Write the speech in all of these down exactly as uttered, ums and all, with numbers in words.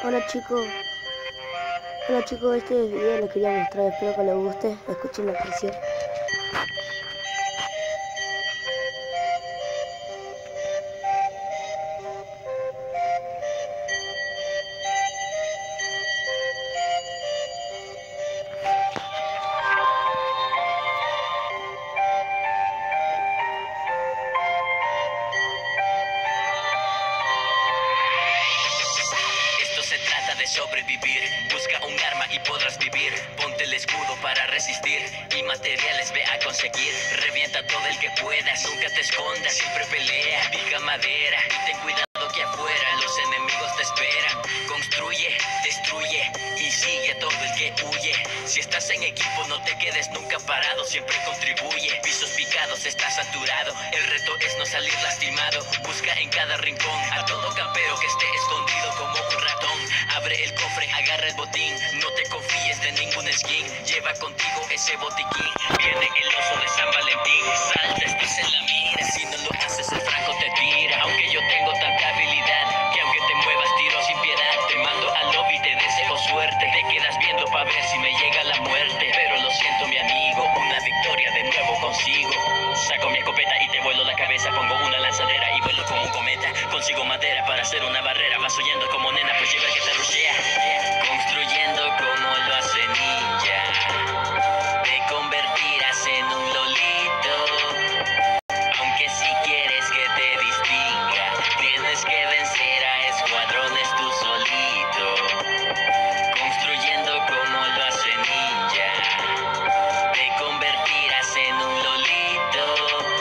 Hola chicos, hola chicos, este video les quería mostrar, espero que les guste, escuchen la canción. Se trata de sobrevivir, busca un arma y podrás vivir. Ponte el escudo para resistir y materiales ve a conseguir. Revienta todo el que puedas, nunca te escondas, siempre pelea. Pica madera y ten cuidado que afuera los enemigos te esperan. Construye, destruye y sigue a todo el que huye. Si estás en equipo no te quedes nunca parado, siempre contribuye. Pisos picados, está saturado, el reto es no salir lastimado. Busca en cada rincón a todo campero que esté escondido como un ratón. Abre el cofre, agarra el botín, no te confíes de ningún skin. Lleva contigo ese botiquín, viene el oso de San Valentín. Salta, estás en la mira, si no lo haces el franco te tira. Aunque yo tengo tanta habilidad que aunque te muevas tiro sin piedad. Te mando al lobby, te deseo suerte. Te quedas viendo pa' ver si me llega la muerte. Pero lo siento mi amigo, una victoria de nuevo consigo. Saco mi escopeta y te vuelo la cabeza. Pongo una lanzadera y vuelo como un cometa. Consigo madera para hacer una barrera. Vas oyendo como nena, pues llega el que te rushea. Construyendo como lo hace ninja. Te convertirás en un lolito. Aunque si quieres que te distinga, tienes que vencer a escuadrones tú solito. Construyendo como lo hace ninja. Te convertirás en un lolito.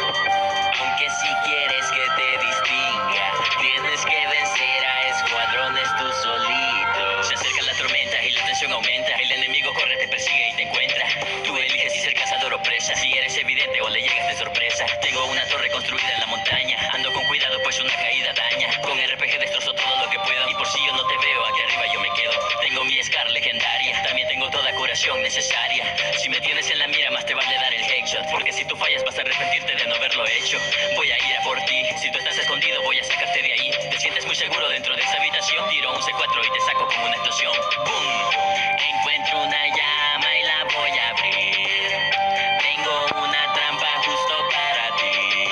Aunque si quieres que te distinga, tienes que vencer a escuadrones tú solito. Se acerca la tormenta y la tensión aumenta. El enemigo corre, te persigue y te encuentra. Tú eliges si ser cazador o presa, si eres evidente o le llegas de sorpresa. Tengo una torre construida en la montaña, ando con cuidado pues una caída daña. Con R P G destrozo todo lo que puedo y por si yo no te veo aquí arriba yo me quedo. Tengo mi Scar legendaria, también tengo toda curación necesaria. Si me tienes en la mira más te vale dar el headshot, porque si tú fallas vas a arrepentirte de no haberlo hecho. Voy a ir a por ti, si tú estás escondido voy a sacarte de ahí. Te sientes muy seguro dentro de esa habitación, tiro un C cuatro y te saco como una explosión. ¡Boom! Encuentro una llama y la voy a abrir. Tengo una trampa justo para ti.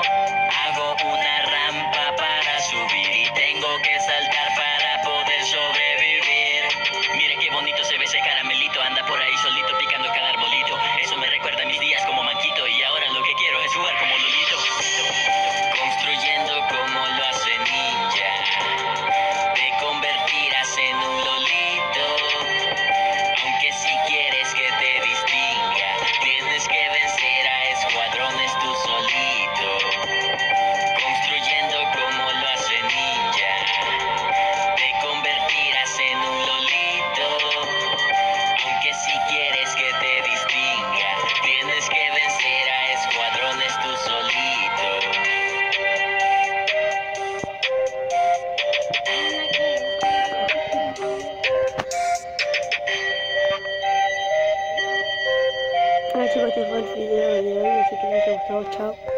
Hago una rampa para subir y tengo que saltar para poder sobrevivir. Miren qué bonito se ve ese caramelito, anda por ahí solito picando cada arbolito. Eso me recuerda a mis días como manquito y ahora lo que quiero es jugar como lolito. Construyendo como lo hace ninja. Te convertirás en un lolito. Aunque si quieres que te distinga, tienes que vencer a escuadrones tú solito. Construyendo como lo hace ninja. Te convertirás en un lolito. Aunque si quieres que te distinga, tienes que vencer a escuadrones tú solito. Hola chicos, este fue el video de hoy, así que les haya gustado, chao.